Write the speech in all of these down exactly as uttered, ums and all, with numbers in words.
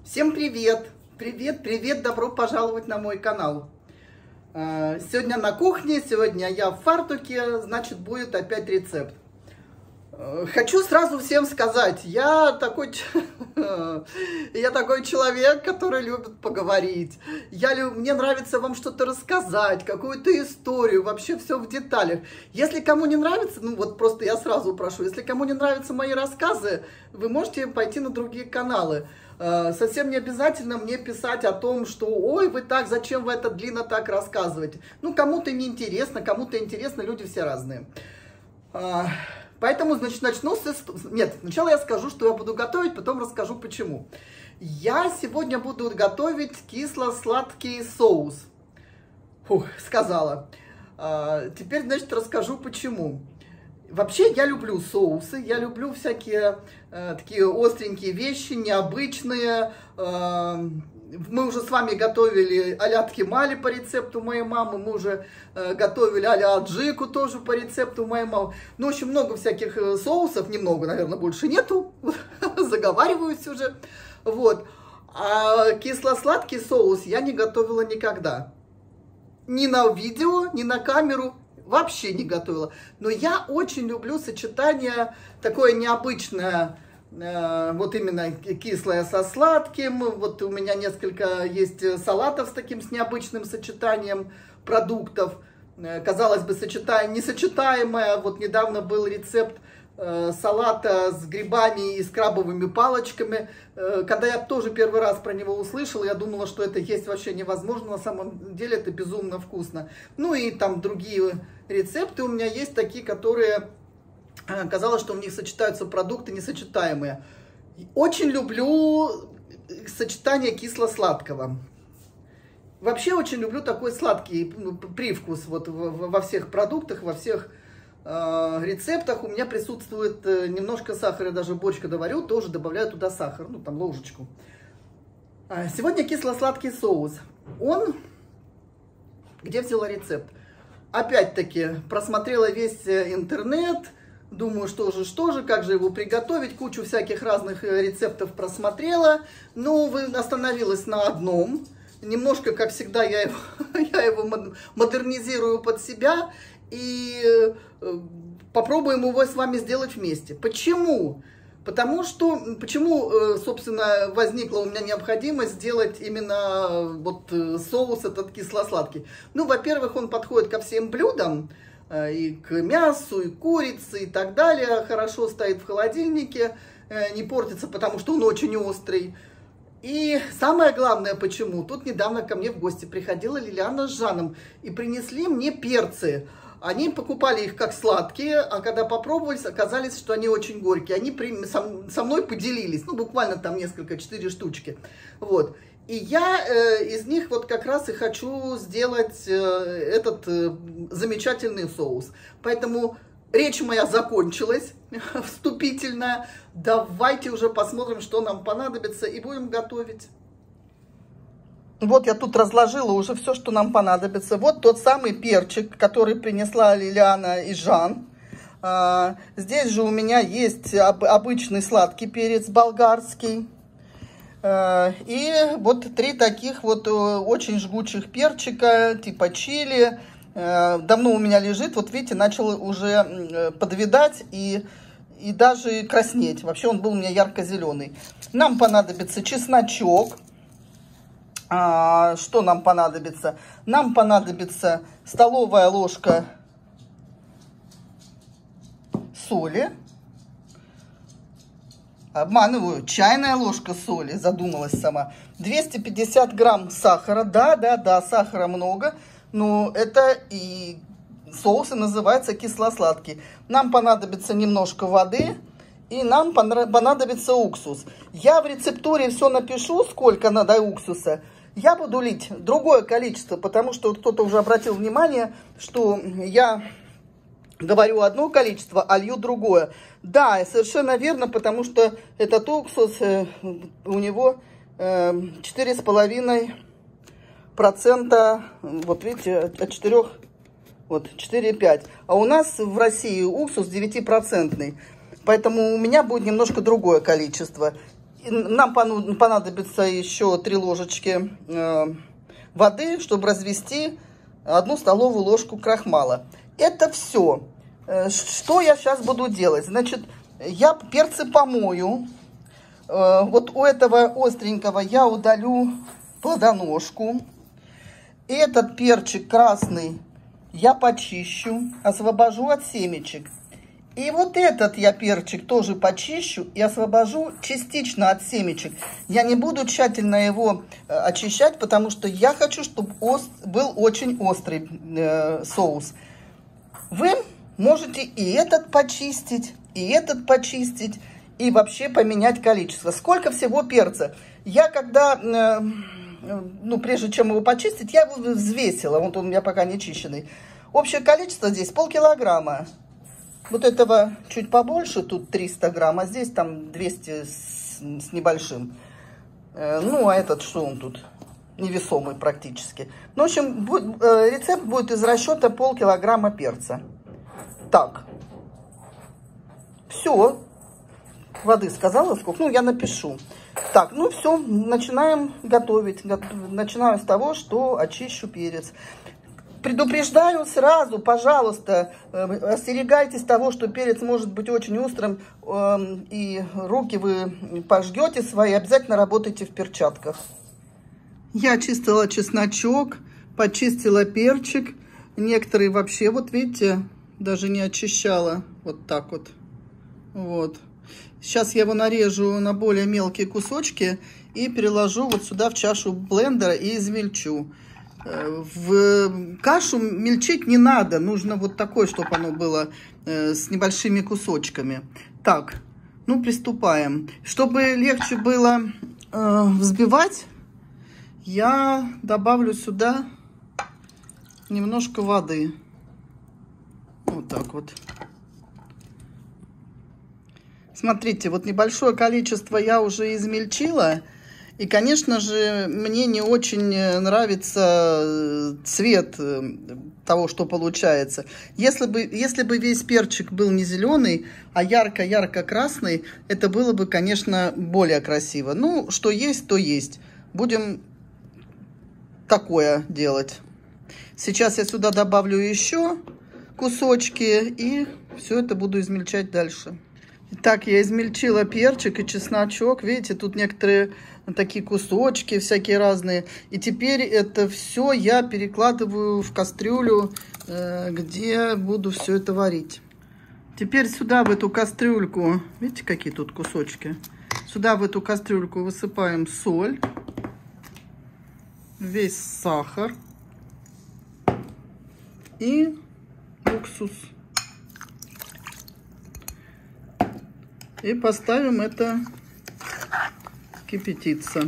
Всем привет! Привет, привет, добро пожаловать на мой канал. Сегодня на кухне, сегодня я в фартуке, значит, будет опять рецепт. Хочу сразу всем сказать, я такой, я такой человек, который любит поговорить. Я, мне нравится вам что-то рассказать, какую-то историю, вообще все в деталях. Если кому не нравится, ну вот просто я сразу прошу, если кому не нравятся мои рассказы, вы можете пойти на другие каналы. Совсем не обязательно мне писать о том, что ой, вы так, зачем вы это длинно так рассказываете. Ну, кому-то не интересно, кому-то интересно, люди все разные. Поэтому, значит, начну с... Нет, сначала я скажу, что я буду готовить, потом расскажу, почему. Я сегодня буду готовить кисло-сладкий соус. Фух, сказала. Теперь, значит, расскажу, почему. Вообще, я люблю соусы, я люблю всякие э, такие остренькие вещи, необычные. Э, мы уже с вами готовили а-ля ткемали по рецепту моей мамы, мы уже э, готовили а-ля аджику тоже по рецепту моей мамы. Ну, очень много всяких соусов, немного, наверное, больше нету, заговариваюсь уже. Вот. А кисло-сладкий соус я не готовила никогда. Ни на видео, ни на камеру. Вообще не готовила. Но я очень люблю сочетание такое необычное, э, вот именно кислое со сладким. Вот у меня несколько есть салатов с таким, с необычным сочетанием продуктов. Э, казалось бы, сочетание, несочетаемое. Вот недавно был рецепт э, салата с грибами и с крабовыми палочками. Э, когда я тоже первый раз про него услышала, я думала, что это есть вообще невозможно. На самом деле это безумно вкусно. Ну и там другие рецепты у меня есть такие, которые казалось, что в них сочетаются продукты несочетаемые. Очень люблю сочетание кисло-сладкого. Вообще очень люблю такой сладкий привкус вот во всех продуктах, во всех э, рецептах. У меня присутствует немножко сахара, я даже борщ когда варю, тоже добавляю туда сахар, ну там ложечку. Сегодня кисло-сладкий соус. Он, где взяла рецепт? Опять-таки, просмотрела весь интернет, думаю, что же, что же, как же его приготовить, кучу всяких разных рецептов просмотрела, но остановилась на одном. Немножко, как всегда, я его, я его модернизирую под себя и попробуем его с вами сделать вместе. Почему? Потому что, почему, собственно, возникла у меня необходимость сделать именно вот соус этот кисло-сладкий. Ну, во-первых, он подходит ко всем блюдам, и к мясу, и к курице, и так далее. Хорошо стоит в холодильнике, не портится, потому что он очень острый. И самое главное, почему, тут недавно ко мне в гости приходила Лилиана с Жаном, и принесли мне перцы. Они покупали их как сладкие, а когда попробовали, оказалось, что они очень горькие. Они при, со, со мной поделились, ну, буквально там несколько, четыре штучки. Вот. И я э, из них вот как раз и хочу сделать э, этот э, замечательный соус. Поэтому речь моя закончилась, вступительная. Давайте уже посмотрим, что нам понадобится, и будем готовить. Вот я тут разложила уже все, что нам понадобится. Вот тот самый перчик, который принесла Лилиана и Жан. А, здесь же у меня есть об, обычный сладкий перец болгарский. А, и вот три таких вот очень жгучих перчика, типа чили. А, давно у меня лежит. Вот видите, начал уже подвидать и, и даже краснеть. Вообще он был у меня ярко-зеленый. Нам понадобится чесночок. А, что нам понадобится? Нам понадобится столовая ложка соли. Обманываю, чайная ложка соли, задумалась сама. двести пятьдесят грамм сахара. Да, да, да, сахара много, но это и соус и называется кисло-сладкий. Нам понадобится немножко воды. И нам понадобится уксус. Я в рецептуре все напишу, сколько надо уксуса. Я буду лить другое количество, потому что кто-то уже обратил внимание, что я говорю одно количество, а лью другое. Да, совершенно верно, потому что этот уксус, у него четыре с половиной процента, вот видите, от четырёх, вот четыре и пять. А у нас в России уксус девятипроцентный. Поэтому у меня будет немножко другое количество. Нам понадобится еще три ложечки э, воды, чтобы развести одну столовую ложку крахмала. Это все. Что я сейчас буду делать? Значит, я перцы помою. Э, вот у этого остренького я удалю плодоножку. Этот перчик красный я почищу, освобожу от семечек. И вот этот я перчик тоже почищу и освобожу частично от семечек. Я не буду тщательно его э, очищать, потому что я хочу, чтобы ост... был очень острый э, соус. Вы можете и этот почистить, и этот почистить, и вообще поменять количество. Сколько всего перца? Я когда, э, ну, прежде чем его почистить, я его взвесила. Вот он у меня пока не чищенный. Общее количество здесь полкилограмма. Вот этого чуть побольше, тут триста грамм, а здесь там двести с, с небольшим. Э, ну, а этот, что он тут? Невесомый практически. Ну, в общем, будет, э, рецепт будет из расчета полкилограмма перца. Так. Все. Воды сказала сколько? Ну, я напишу. Так, ну все, начинаем готовить. Начинаю с того, что очищу перец. Предупреждаю сразу, пожалуйста, остерегайтесь того, что перец может быть очень острым, и руки вы пожгете свои, обязательно работайте в перчатках. Я очистила чесночок, почистила перчик. Некоторые вообще, вот видите, даже не очищала. Вот так вот. Вот. Сейчас я его нарежу на более мелкие кусочки и переложу вот сюда в чашу блендера и измельчу. В кашу мельчить не надо, нужно вот такое, чтобы оно было э, с небольшими кусочками. Так, ну приступаем. Чтобы легче было э, взбивать, я добавлю сюда немножко воды. Вот так вот. Смотрите, вот небольшое количество я уже измельчила. И, конечно же, мне не очень нравится цвет того, что получается. Если бы, если бы весь перчик был не зеленый, а ярко-ярко-красный, это было бы, конечно, более красиво. Ну, что есть, то есть. Будем такое делать. Сейчас я сюда добавлю еще кусочки и все это буду измельчать дальше. Итак, я измельчила перчик и чесночок. Видите, тут некоторые такие кусочки всякие разные. И теперь это все я перекладываю в кастрюлю, где буду все это варить. Теперь сюда, в эту кастрюльку, видите, какие тут кусочки? Сюда, в эту кастрюльку высыпаем соль, весь сахар и уксус. И поставим это кипятиться.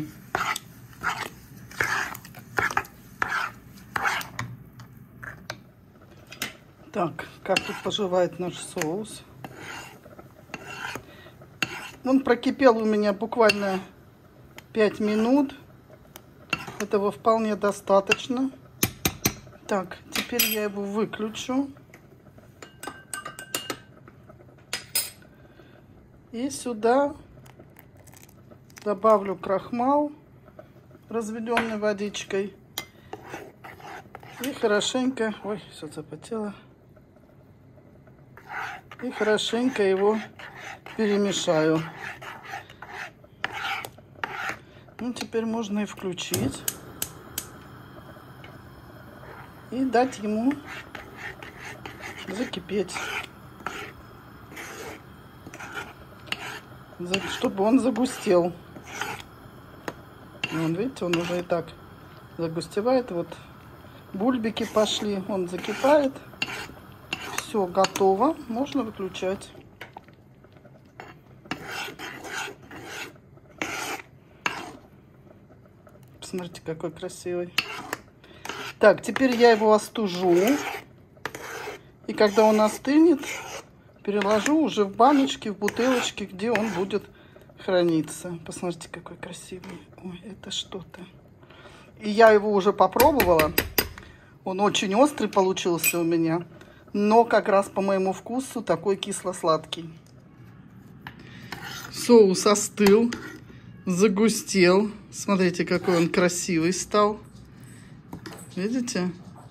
Так, как тут поживает наш соус? Он прокипел у меня буквально пять минут. Этого вполне достаточно. Так, теперь я его выключу. И сюда добавлю крахмал, разведенный водичкой. И хорошенько, ой, все запотело. И хорошенько его перемешаю. Ну, теперь можно и включить. И дать ему закипеть. Чтобы он загустел. Вон, видите, он уже и так загустевает. Вот бульбики пошли, он закипает. Все готово, можно выключать. Посмотрите, какой красивый. Так, теперь я его остужу. И когда он остынет, переложу уже в баночки, в бутылочки, где он будет храниться. Посмотрите, какой красивый. Ой, это что-то. И я его уже попробовала. Он очень острый получился у меня. Но как раз по моему вкусу такой кисло-сладкий. Соус остыл. загустел. Смотрите, какой он красивый стал. Видите?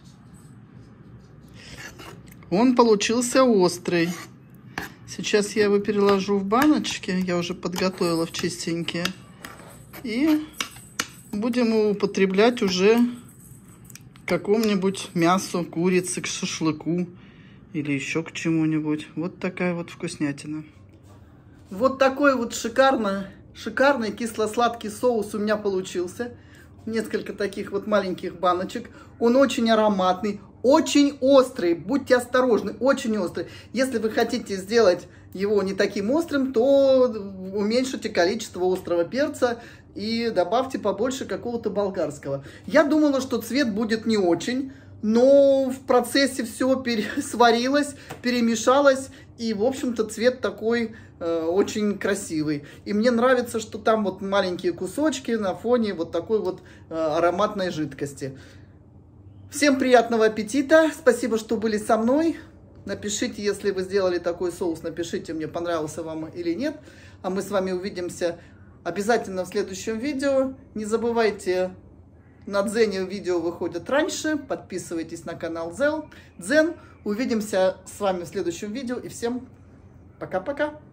Он получился острый. Сейчас я его переложу в баночки. Я уже подготовила в чистенькие. И будем его употреблять уже к какому-нибудь мясу, курице, к шашлыку или еще к чему-нибудь. Вот такая вот вкуснятина. Вот такой вот шикарно, шикарный кисло-сладкий соус у меня получился. Несколько таких вот маленьких баночек. Он очень ароматный, очень острый. Будьте осторожны, очень острый. Если вы хотите сделать его не таким острым, то уменьшите количество острого перца и добавьте побольше какого-то болгарского. Я думала, что цвет будет не очень, но в процессе все пересварилось, перемешалось, и, в общем-то, цвет такой э, очень красивый. И мне нравится, что там вот маленькие кусочки на фоне вот такой вот э, ароматной жидкости. Всем приятного аппетита, спасибо, что были со мной. Напишите, если вы сделали такой соус, напишите мне, понравился вам или нет. А мы с вами увидимся обязательно в следующем видео. Не забывайте, на Дзене видео выходят раньше. Подписывайтесь на канал Дзен. Увидимся с вами в следующем видео. И всем пока-пока.